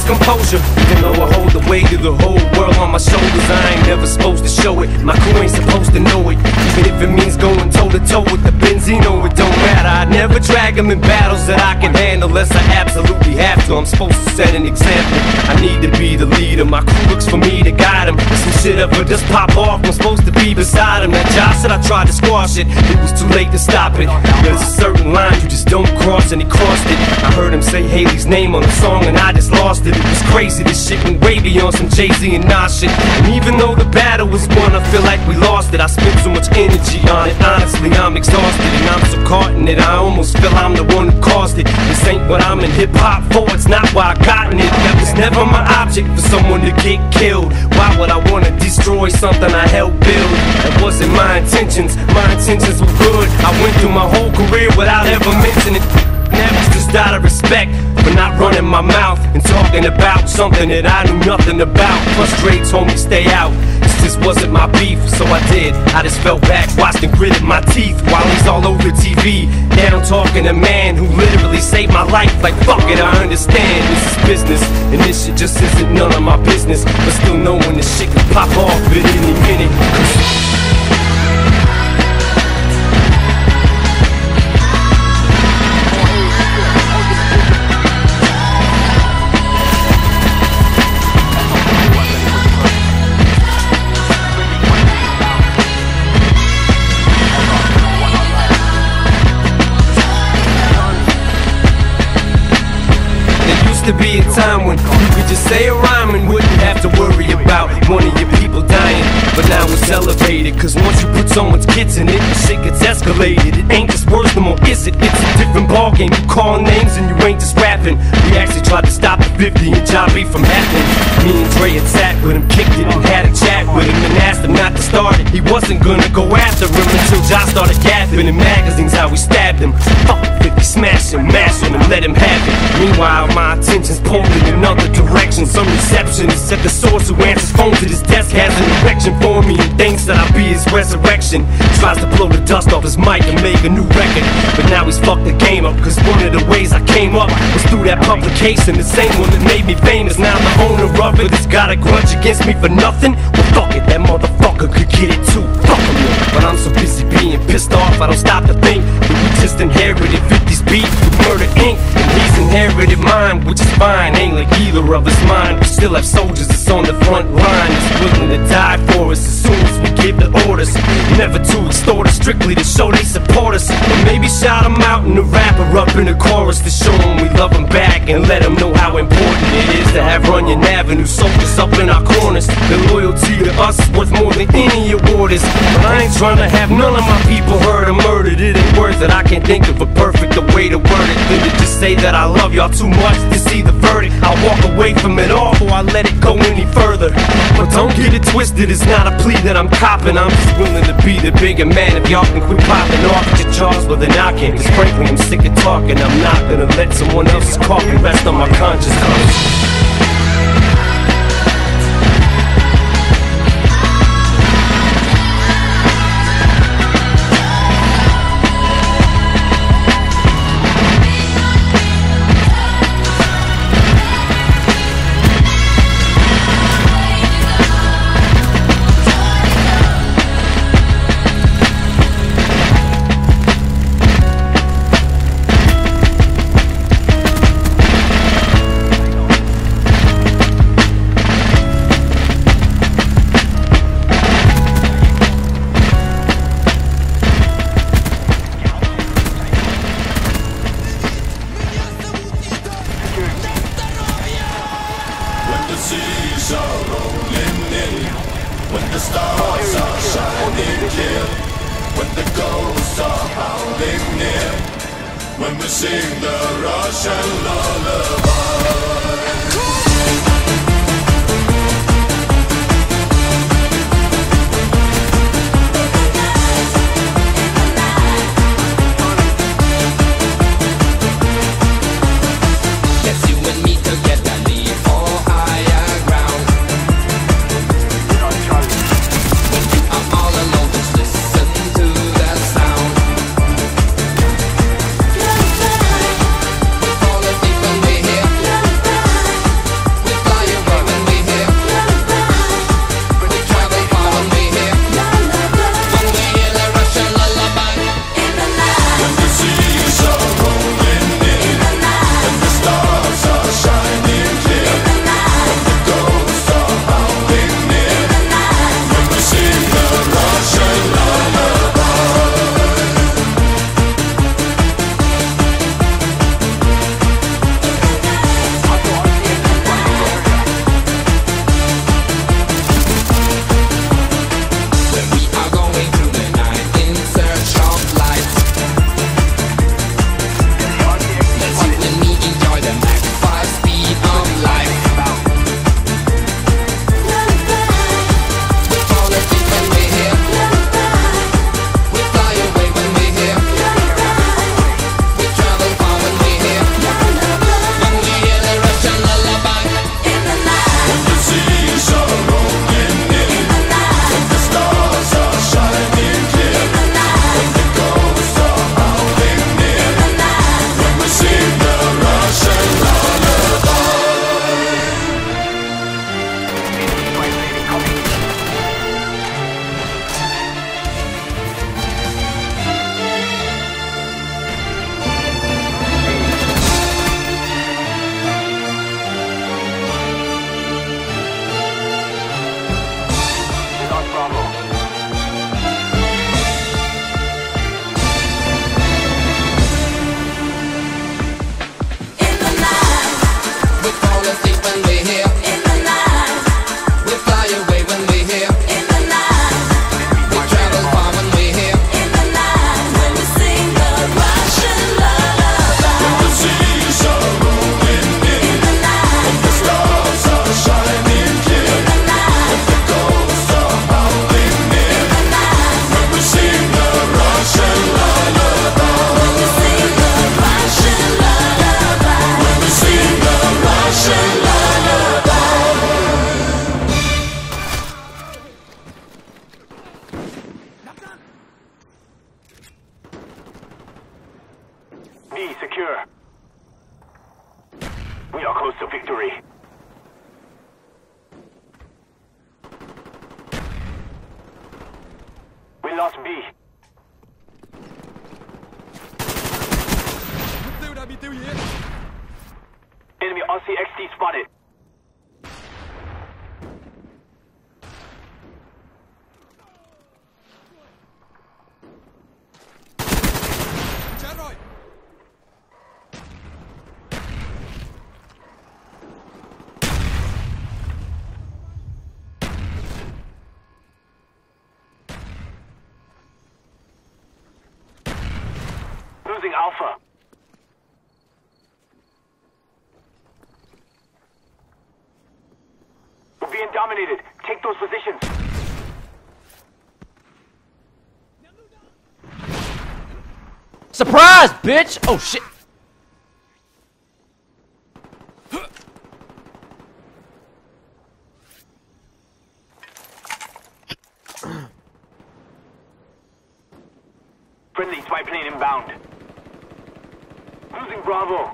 composure. Even though I hold the weight of the whole world on my shoulders, I ain't never supposed to show it. My crew ain't supposed to know it. Even if it means going toe to toe with the Benzino, it don't matter. I never drag them in battles that I can handle unless I absolutely have to. I'm supposed to set an example. I need to be the leader. My crew looks for me to guide them. Some shit ever just pop off, I'm supposed to be beside him. That Josh said I tried to squash it, it was too late to stop it. There's a certain line you just don't cross, and he crossed it. I heard him say Haley's name on the song and I just lost it. It was crazy, this shit went wavy on some Jay-Z and Nas shit. And even though the battle was won, I feel like we lost it. I spent so much energy on it, honestly I'm exhausted. And I'm so caught in it, I almost feel I'm the one who caused it. This ain't what I'm in hip-hop for, it's not why I gotten it. That was never my object, for someone to get killed. Why would I wanna destroy something I helped build? That wasn't my intentions were good. I went through my whole career without ever mentioning it. That was just out of respect for not running my mouth and talking about something that I knew nothing about. Plus Dre told me stay out, this just wasn't my beef, so I did. I just fell back, watched and gritted my teeth while he's all over TV, down talking to a man who literally saved my life. Like fuck it, I understand, this is business, and this shit just isn't none of my business. But still knowing this shit can pop off at any minute. To be a time when you could just say a rhyme and wouldn't have to worry about one of your people dying. But now it's elevated, cause once you put someone's kids in it, shit gets escalated. It ain't just words no more, is it? It's a different ballgame. You call names and you ain't just rapping. We actually tried to stop the 50 and Jobby from happening. Me and Dre had sat with him, kicked it and had a chat with him and asked him not to start it. He wasn't gonna go after him until Josh started gapping in magazines how we stabbed him. Fuck 50, smash him, mash him and let him have it. Meanwhile my attention's pulled in another direction. Some receptionist at the source who answers phones at his desk has an erection for me and thinks that I'll be his resurrection. Tries to blow the dust off his mic and make a new record, but now he's fucked the game up, cause one of the ways I came up was through that publication. The same one that made me famous, now the owner of it has got a grudge against me for nothing. Well fuck it, that motherfucker could get it too, fuck him. But I'm so busy being pissed off I don't stop to think that we just inherited 50's beef with Murder Inc. And he's inherited mine, which is fine, ain't like either of us mine. We still have soldiers that's on the front line, that's willing to die for us as soon as we give the orders. Never to extort us, strictly to show they support us. Or maybe shout them out in the rapper up in the chorus to show them we love them back and let them know how important it is to have Runyon Avenue soldiers up in our corners. Their loyalty to us is worth more than any award is. But I ain't trying to have none of my people hurt or murdered. It ain't worth it, I can't think of a perfecter way to word it than to just say that I love y'all too much to see the verdict. I'll walk away from it all before I let it go any further. But don't get it twisted, it's not a plea that I'm copping. I'm just willing to be the bigger man. If y'all can quit popping off at your jaws, well then I can. Cause frankly I'm sick of talking, I'm not gonna let someone else's coffin rest on my conscience. seas are rolling in, when the stars are shining clear, when the ghosts are howling near, when we sing the Russian lullaby. B secure. We are close to victory. We lost B. Enemy RCXD spotted. Losing Alpha. We're being dominated. Take those positions. Surprise, bitch! Oh shit! Friendly spy plane inbound. Losing Bravo.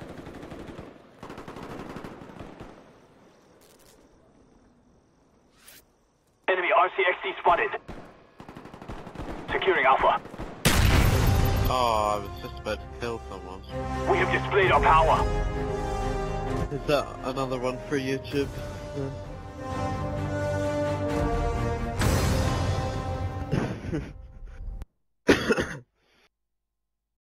Enemy RCXD spotted. Securing Alpha. Oh, I was just about to kill someone. We have displayed our power. Is that another one for YouTube?